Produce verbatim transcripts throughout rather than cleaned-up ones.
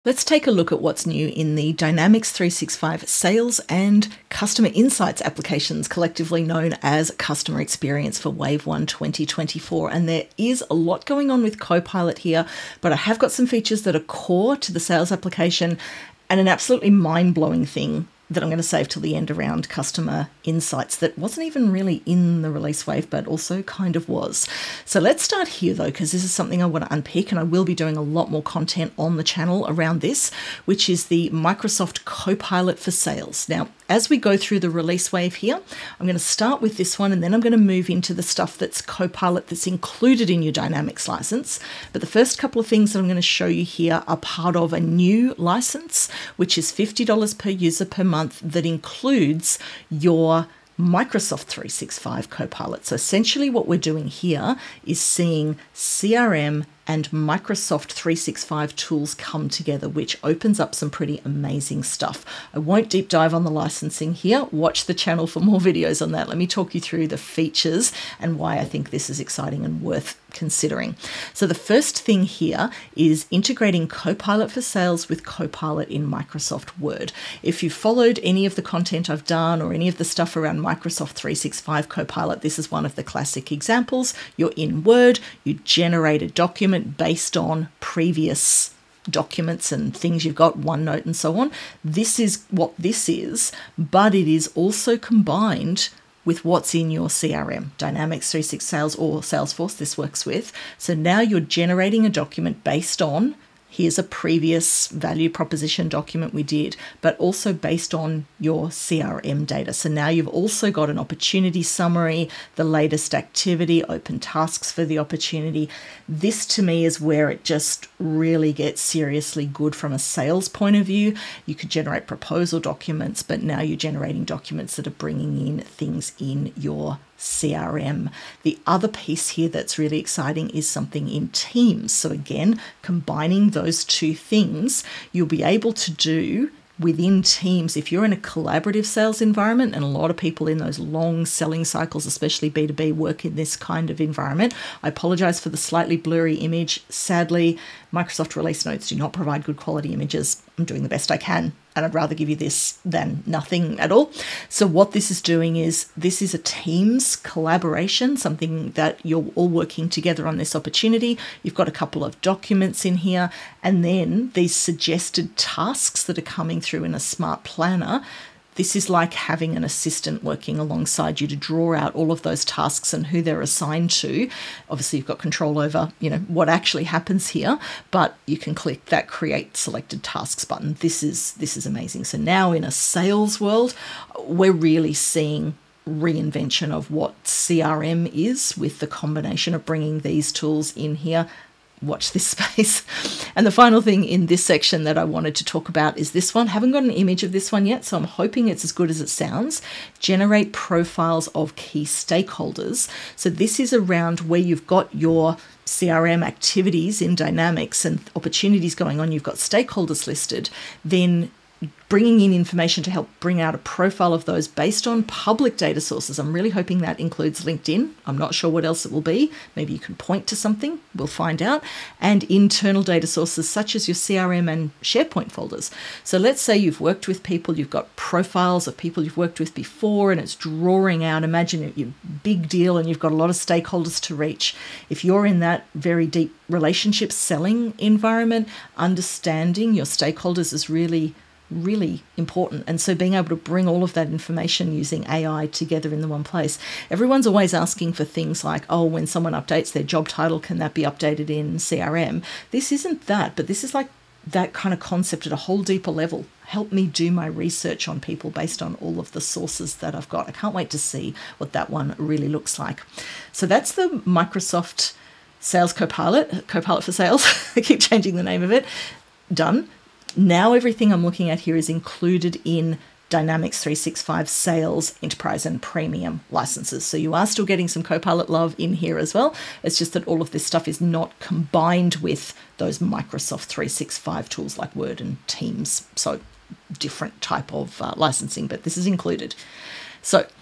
Let's take a look at what's new in the Dynamics three sixty-five Sales and Customer Insights applications, collectively known as Customer Experience for Wave one twenty twenty-four. And there is a lot going on with Copilot here, but I have got some features that are core to the sales application and an absolutely mind-blowing thing that I'm going to save till the end around Customer Insights that wasn't even really in the release wave, but also kind of was. So let's start here though, because this is something I want to unpick, and I will be doing a lot more content on the channel around this, which is the Microsoft Copilot for Sales. Now, as we go through the release wave here, I'm going to start with this one, and then I'm going to move into the stuff that's Copilot that's included in your Dynamics license. But the first couple of things that I'm going to show you here are part of a new license, which is fifty dollars per user per month, that includes your Microsoft three sixty-five Copilot. So essentially what we're doing here is seeing C R M and Microsoft three sixty-five tools come together, which opens up some pretty amazing stuff. I won't deep dive on the licensing here. Watch the channel for more videos on that. Let me talk you through the features and why I think this is exciting and worth considering. So the first thing here is integrating Copilot for Sales with Copilot in Microsoft Word. If you've followed any of the content I've done or any of the stuff around Microsoft three sixty-five Copilot, this is one of the classic examples. You're in Word, you generate a document based on previous documents and things you've got, OneNote and so on. This is what this is, but it is also combined with what's in your C R M, Dynamics three sixty Sales or Salesforce this works with. So now you're generating a document based on, here's a previous value proposition document we did, but also based on your C R M data. So now you've also got an opportunity summary, the latest activity, open tasks for the opportunity. This to me is where it just really gets seriously good from a sales point of view. You could generate proposal documents, but now you're generating documents that are bringing in things in your C R M. The other piece here that's really exciting is something in Teams. So again, combining those two things, you'll be able to do within Teams, if you're in a collaborative sales environment, and a lot of people in those long selling cycles, especially B two B, work in this kind of environment. I apologize for the slightly blurry image. Sadly, Microsoft release notes do not provide good quality images. I'm doing the best I can, and I'd rather give you this than nothing at all. So what this is doing is, this is a Teams collaboration, something that you're all working together on this opportunity. You've got a couple of documents in here, and then these suggested tasks that are coming through in a smart planner. This is like having an assistant working alongside you to draw out all of those tasks and who they're assigned to. Obviously, you've got control over, you know, what actually happens here, but you can click that Create Selected Tasks button. This is, this is amazing. So now in a sales world, we're really seeing reinvention of what C R M is with the combination of bringing these tools in here. Watch this space. And the final thing in this section that I wanted to talk about is this one. Haven't got an image of this one yet, so I'm hoping it's as good as it sounds. Generate profiles of key stakeholders. So this is around where you've got your C R M activities in Dynamics and opportunities going on. You've got stakeholders listed, then bringing in information to help bring out a profile of those based on public data sources. I'm really hoping that includes LinkedIn. I'm not sure what else it will be. Maybe you can point to something. We'll find out. And internal data sources such as your C R M and SharePoint folders. So let's say you've worked with people, you've got profiles of people you've worked with before, and it's drawing out, imagine you're a big deal and you've got a lot of stakeholders to reach. If you're in that very deep relationship selling environment, understanding your stakeholders is really really important. And so being able to bring all of that information using A I together in the one place. Everyone's always asking for things like, oh, when someone updates their job title, can that be updated in C R M? This isn't that, but this is like that kind of concept at a whole deeper level. Help me do my research on people based on all of the sources that I've got. I can't wait to see what that one really looks like. So that's the Microsoft Sales Copilot, Copilot for Sales. I keep changing the name of it. Done. Now everything I'm looking at here is included in Dynamics three sixty-five Sales, Enterprise and Premium licenses. So you are still getting some Copilot love in here as well. It's just that all of this stuff is not combined with those Microsoft three sixty-five tools like Word and Teams. So different type of uh, licensing, but this is included. So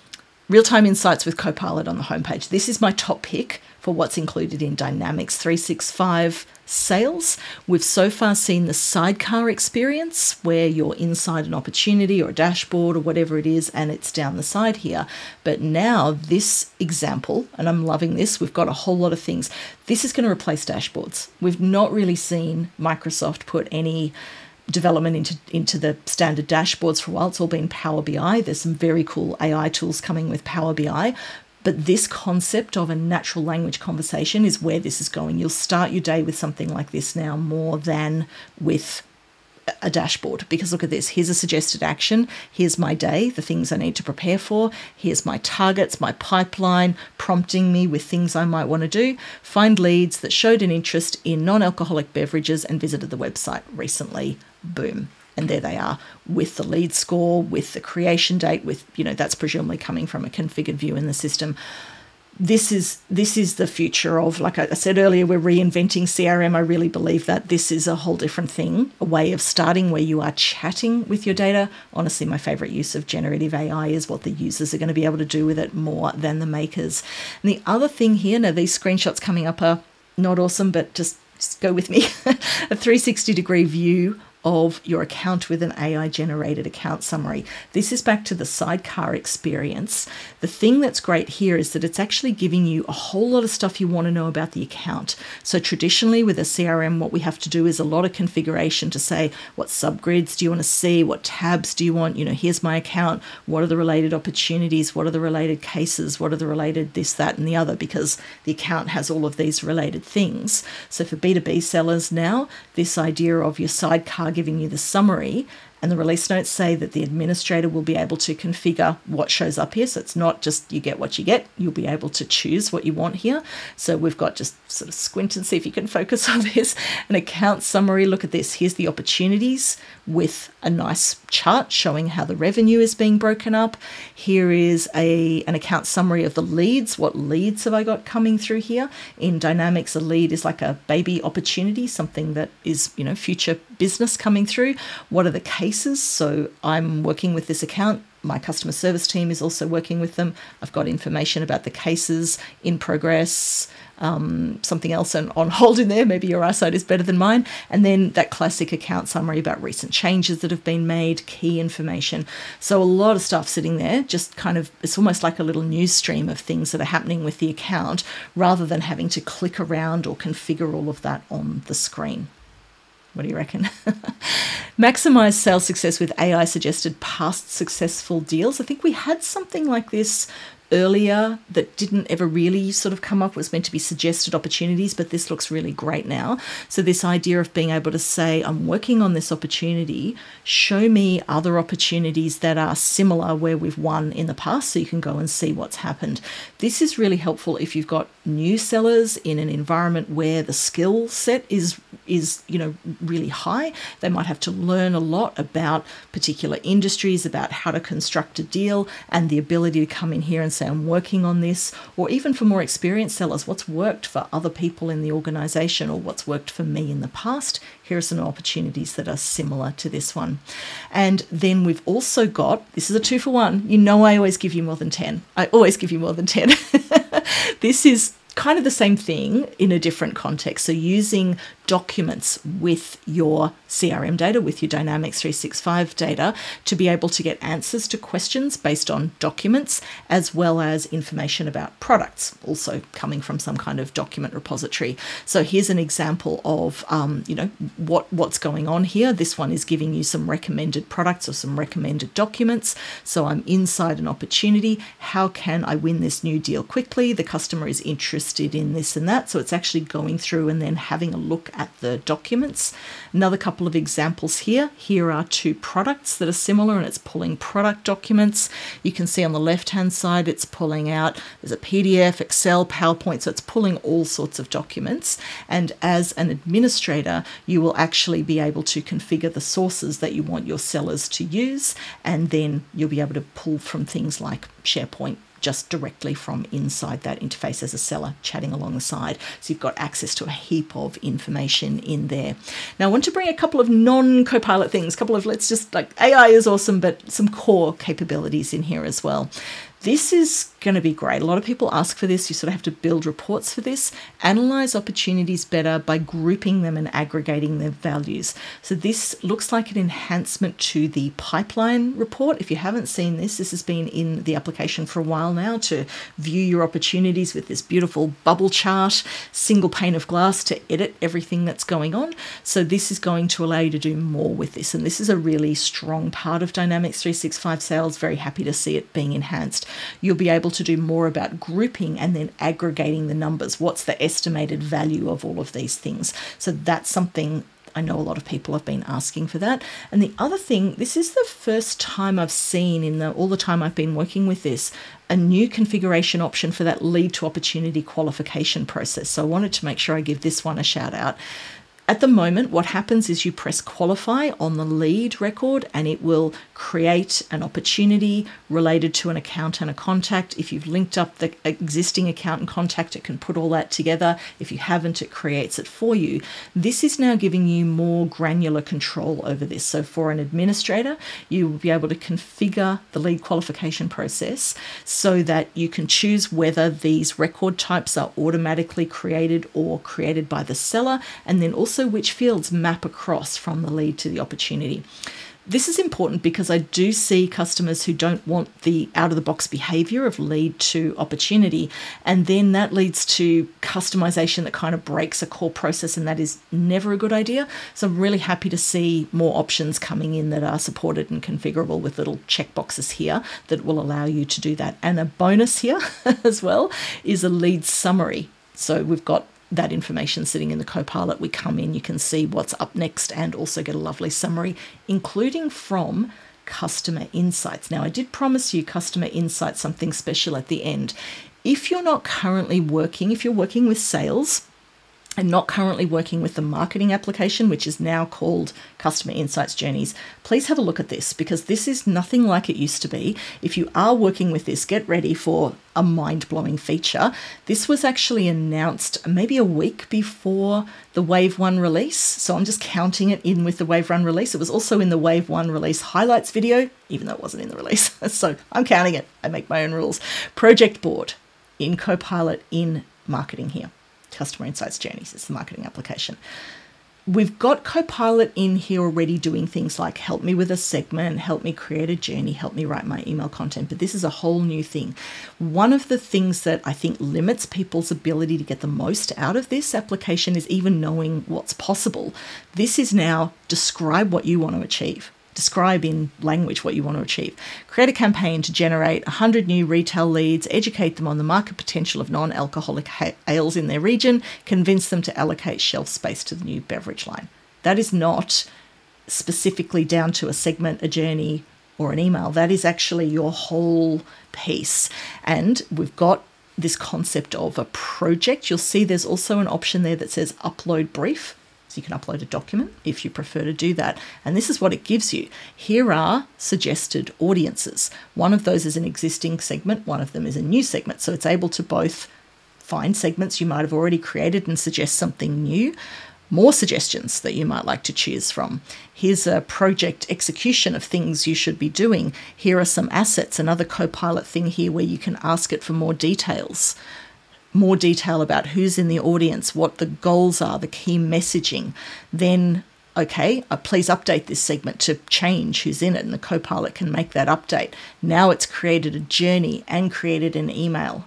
Real-time insights with Copilot on the homepage. This is my top pick for what's included in Dynamics three sixty-five Sales. We've so far seen the sidecar experience where you're inside an opportunity or a dashboard or whatever it is, and it's down the side here. But now this example, and I'm loving this, we've got a whole lot of things. This is going to replace dashboards. We've not really seen Microsoft put any development into, into the standard dashboards for a while. It's all been Power B I. There's some very cool A I tools coming with Power B I. But this concept of a natural language conversation is where this is going. You'll start your day with something like this now more than with a dashboard, because look at this. Here's a suggested action. Here's my day, the things I need to prepare for. Here's my targets, my pipeline, prompting me with things I might want to do. Find leads that showed an interest in non-alcoholic beverages and visited the website recently. Boom. And there they are with the lead score, with the creation date, with, you know, that's presumably coming from a configured view in the system. This is this is the future of, like I said earlier, we're reinventing C R M. I really believe that this is a whole different thing, a way of starting where you are chatting with your data. Honestly, my favorite use of generative A I is what the users are going to be able to do with it more than the makers. And the other thing here, now these screenshots coming up are not awesome, but just, just go with me. A three sixty degree view of your account with an A I generated account summary. This is back to the sidecar experience. The thing that's great here is that it's actually giving you a whole lot of stuff you want to know about the account. So traditionally with a C R M, what we have to do is a lot of configuration to say, what subgrids do you want to see? What tabs do you want? You know, here's my account. What are the related opportunities? What are the related cases? What are the related this, that, and the other? Because the account has all of these related things. So for B two B sellers now, this idea of your sidecar giving you the summary, and the release notes say that the administrator will be able to configure what shows up here. So it's not just you get what you get, you'll be able to choose what you want here. So we've got, just sort of squint and see if you can focus on this, an account summary. Look at this. Here's the opportunities with a nice chart showing how the revenue is being broken up. Here is a an account summary of the leads. What leads have I got coming through here? In Dynamics, a lead is like a baby opportunity, something that is, you know, future business coming through. What are the cases? So I'm working with this account. My customer service team is also working with them. I've got information about the cases in progress, um, something else on, on hold in there. Maybe your eyesight is better than mine. And then that classic account summary about recent changes that have been made, key information. So a lot of stuff sitting there, just kind of, it's almost like a little news stream of things that are happening with the account rather than having to click around or configure all of that on the screen. What do you reckon? Maximize sales success with A I suggested past successful deals. I think we had something like this earlier that didn't ever really sort of come up. It was meant to be suggested opportunities, but this looks really great now. So this idea of being able to say, I'm working on this opportunity, show me other opportunities that are similar where we've won in the past, so you can go and see what's happened. This is really helpful if you've got new sellers in an environment where the skill set is is you know really high. They might have to learn a lot about particular industries, about how to construct a deal, and the ability to come in here and say, I'm working on this. Or even for more experienced sellers, what's worked for other people in the organization or what's worked for me in the past. Here are some opportunities that are similar to this one. And then we've also got, this is a two for one. You know I always give you more than ten. I always give you more than ten. This is kind of the same thing in a different context. So using documents with your C R M data, with your Dynamics three sixty-five data, to be able to get answers to questions based on documents, as well as information about products, also coming from some kind of document repository. So here's an example of, um, you know, what, what's going on here. This one is giving you some recommended products or some recommended documents. So I'm inside an opportunity. How can I win this new deal quickly? The customer is interested in this and that. So it's actually going through and then having a look at the documents. Another couple of examples here. Here are two products that are similar, and it's pulling product documents. You can see on the left-hand side, it's pulling out, there's a P D F, Excel, PowerPoint, so it's pulling all sorts of documents. And as an administrator, you will actually be able to configure the sources that you want your sellers to use, and then you'll be able to pull from things like SharePoint, just directly from inside that interface as a seller chatting along the side. So you've got access to a heap of information in there. Now I want to bring a couple of non-Copilot things, a couple of, let's just like, A I is awesome, but some core capabilities in here as well. This is going to be great. A lot of people ask for this. You sort of have to build reports for this. Analyze opportunities better by grouping them and aggregating their values. So this looks like an enhancement to the pipeline report. If you haven't seen this, this has been in the application for a while now to view your opportunities with this beautiful bubble chart, single pane of glass to edit everything that's going on. So this is going to allow you to do more with this. And this is a really strong part of Dynamics three sixty-five Sales. Very happy to see it being enhanced. You'll be able to do more about grouping and then aggregating the numbers. What's the estimated value of all of these things? So that's something I know a lot of people have been asking for that. And the other thing, this is the first time I've seen in the, all the time I've been working with this, a new configuration option for that lead to opportunity qualification process. So I wanted to make sure I give this one a shout out. At the moment, what happens is you press qualify on the lead record and it will create an opportunity related to an account and a contact. If you've linked up the existing account and contact, it can put all that together. If you haven't, it creates it for you. This is now giving you more granular control over this. So for an administrator, you will be able to configure the lead qualification process so that you can choose whether these record types are automatically created or created by the seller, and then also which fields map across from the lead to the opportunity. This is important because I do see customers who don't want the out-of-the-box behavior of lead to opportunity, and then that leads to customization that kind of breaks a core process, and that is never a good idea. So I'm really happy to see more options coming in that are supported and configurable with little checkboxes here that will allow you to do that. And a bonus here as well is a lead summary. So we've got that information sitting in the Copilot. We come in, you can see what's up next and also get a lovely summary, including from customer insights. Now, I did promise you customer insights, something special at the end. If you're not currently working, if you're working with sales and not currently working with the marketing application, which is now called Customer Insights Journeys, please have a look at this because this is nothing like it used to be. If you are working with this, get ready for a mind-blowing feature. This was actually announced maybe a week before the Wave one release, so I'm just counting it in with the Wave one release. It was also in the Wave one release highlights video, even though it wasn't in the release, so I'm counting it. I make my own rules. Project board in Copilot in marketing here. Customer Insights Journeys is the marketing application. We've got Copilot in here already doing things like help me with a segment, help me create a journey, help me write my email content, but this is a whole new thing. One of the things that I think limits people's ability to get the most out of this application is even knowing what's possible. This is now describe what you want to achieve. Describe in language what you want to achieve. Create a campaign to generate one hundred new retail leads, educate them on the market potential of non-alcoholic ales in their region, convince them to allocate shelf space to the new beverage line. That is not specifically down to a segment, a journey, or an email. That is actually your whole piece. And we've got this concept of a project. You'll see there's also an option there that says upload brief. So you can upload a document if you prefer to do that. And this is what it gives you. Here are suggested audiences. One of those is an existing segment. One of them is a new segment. So it's able to both find segments you might have already created and suggest something new, more suggestions that you might like to choose from. Here's a project execution of things you should be doing. Here are some assets, another Copilot thing here where you can ask it for more details. More detail about who's in the audience, what the goals are, the key messaging. Then, okay, uh, please update this segment to change who's in it, and the Copilot can make that update. Now it's created a journey and created an email.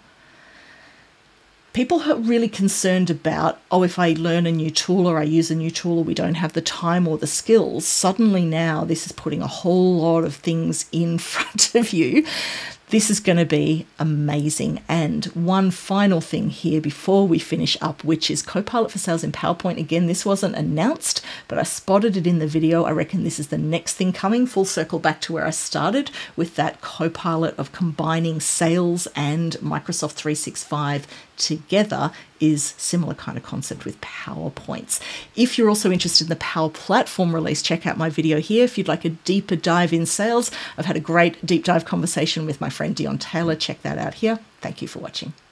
People are really concerned about, oh, if I learn a new tool or I use a new tool or we don't have the time or the skills, suddenly now this is putting a whole lot of things in front of you. This is going to be amazing. And one final thing here before we finish up, which is Copilot for Sales in PowerPoint. Again, this wasn't announced, but I spotted it in the video. I reckon this is the next thing coming. Full circle back to where I started with that Copilot of combining sales and Microsoft three sixty-five together is similar kind of concept with PowerPoints. If you're also interested in the Power Platform release, check out my video here. If you'd like a deeper dive in sales, I've had a great deep dive conversation with my friend Dion Taylor. Check that out here. Thank you for watching.